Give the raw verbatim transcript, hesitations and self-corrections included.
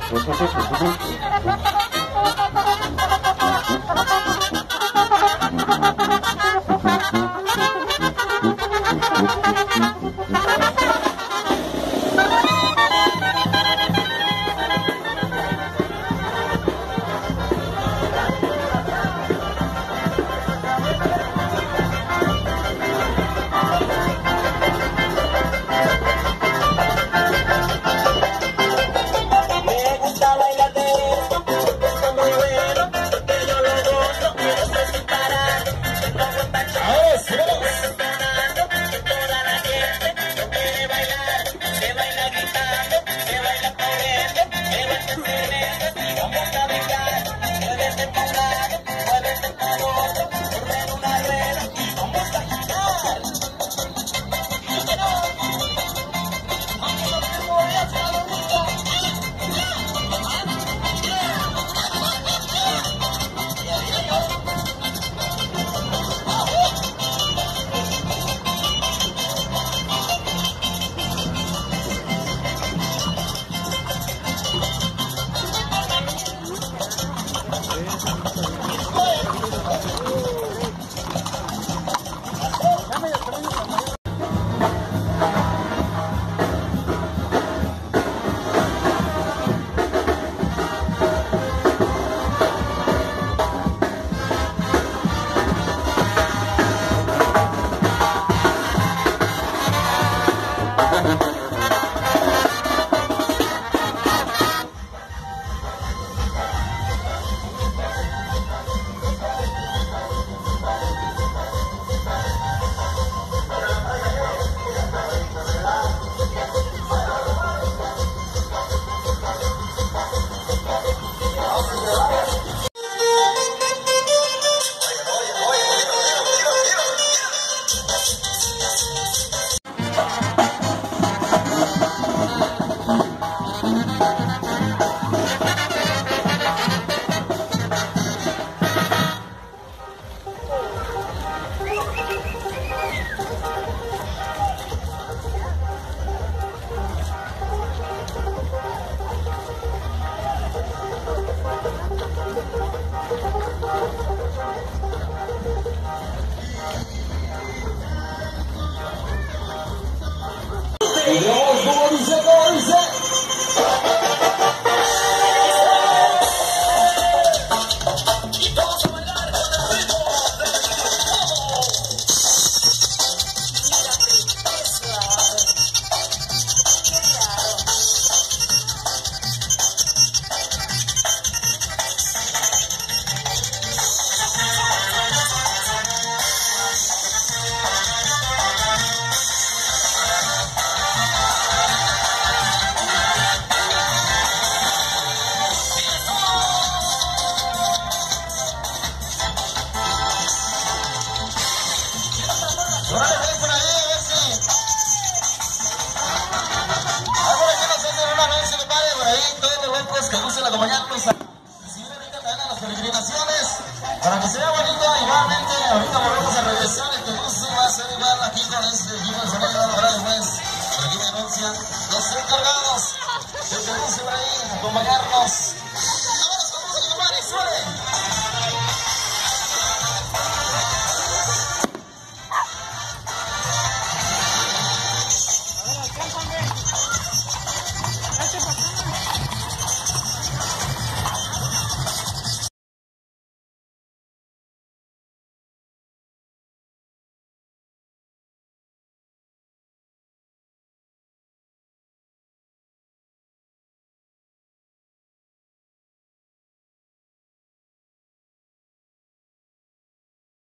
Que gusten acompañarnos a recibir ahorita también a las peregrinaciones para que se vea bonito. Igualmente ahorita volvemos a regresar. El que guste va a ser igual aquí con este equipo de sonido. Ahora después por aquí me anuncian los encargados. El que guste por ahí acompañarnos. Vámonos con música, compadre, suele.